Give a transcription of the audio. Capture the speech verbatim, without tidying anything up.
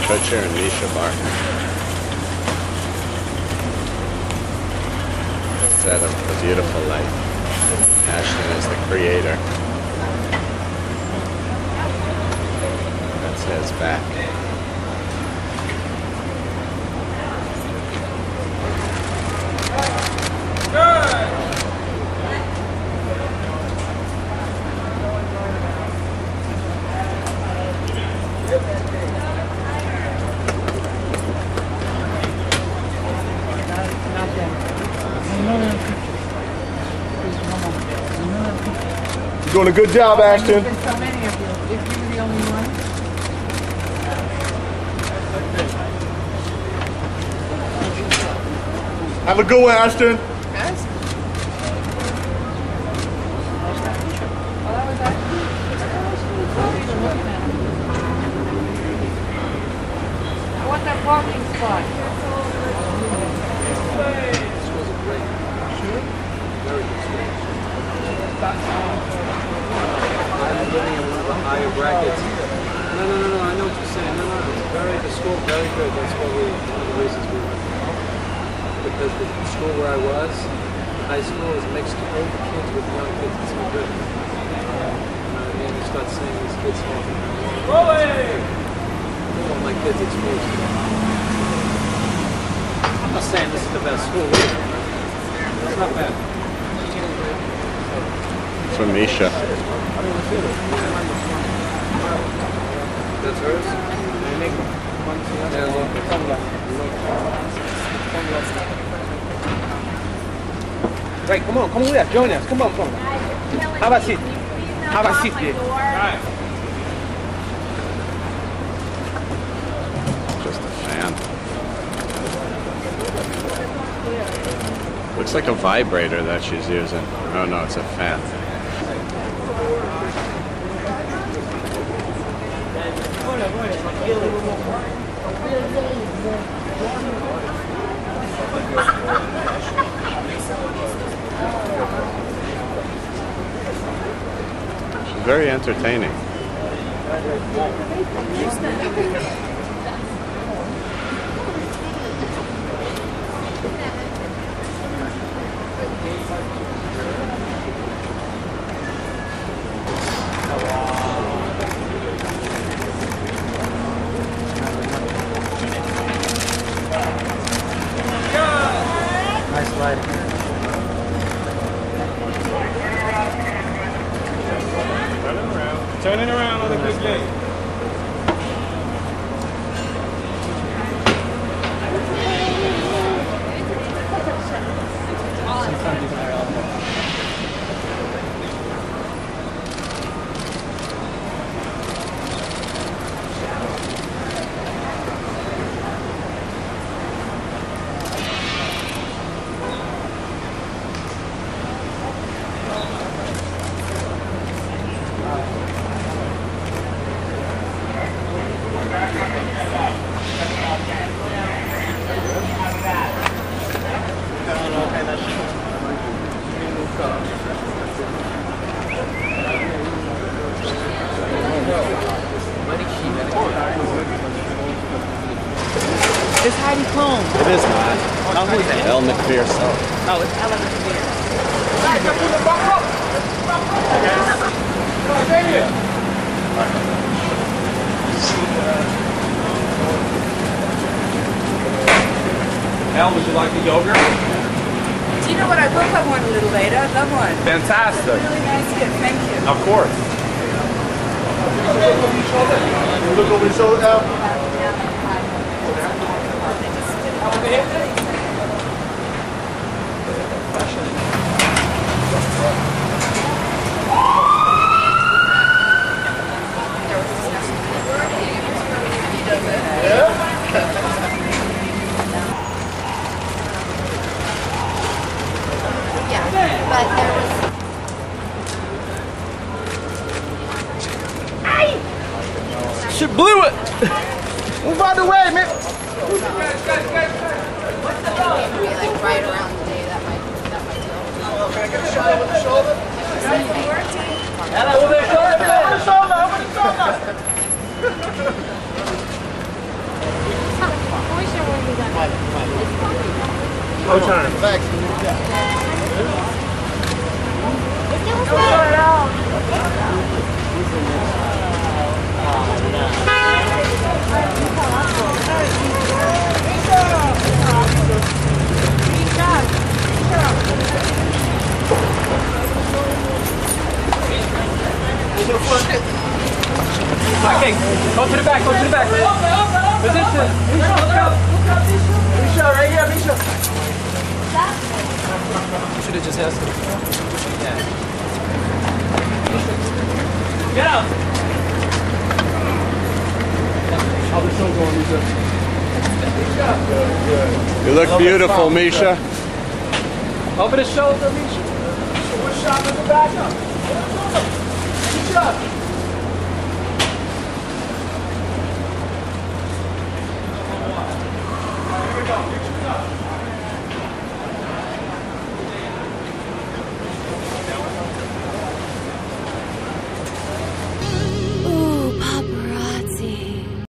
Kutcher and Mischa Barton. Set of The Beautiful Life. Ashton is the creator. That's his back. You're doing a good job, Ashton. There's so many of you. If you were the only one. Have a good one, Ashton. Guys? Well, that was actually. I want that parking spot. I'm living in one of the higher brackets. No, no, no, no, I know what you're saying. No, no, it's very, the school, very good. That's what we, one of the reasons we went. Because the school where I was, the high school, is mixed older kids with young kids. It's so good. You know what I mean? You start seeing these kids walking around. All my kids at school. I'm not saying this is the best school either. It's not bad. It's from Mischa. That's hers? Right, come on, come with us, join us, come on, come on. Have a seat. Have a seat here. Just a fan. Looks like a vibrator that she's using. Oh no, it's a fan. She's very entertaining. Nice lighting. Turning around. Turning around on the good game. It's Heidi Klum. It is not. Oh, who is that? Elle Macpherson. Oh, it's Elle Macpherson. Elle, would you like the yogurt? Do you know what? I will have one a little later. I'd love one. Fantastic. Really nice gift. Thank you. Of course. Look over your shoulder, Al. Yeah, but there was. She blew it! Move out the way, man! Maybe like right around the day that might that might do. Can I get a shot with the shoulder? Ella, over the shoulder! Over the shoulder! Over the shoulder! Go time. Thanks. Okay, go to the back, go to the back. Position. Misha, look up. Misha, right here, Misha. You should have just asked him. Yeah. Get out. How the show going, Misha? You look beautiful, Misha. Over the shoulder, Misha. One shot in the back up. Misha.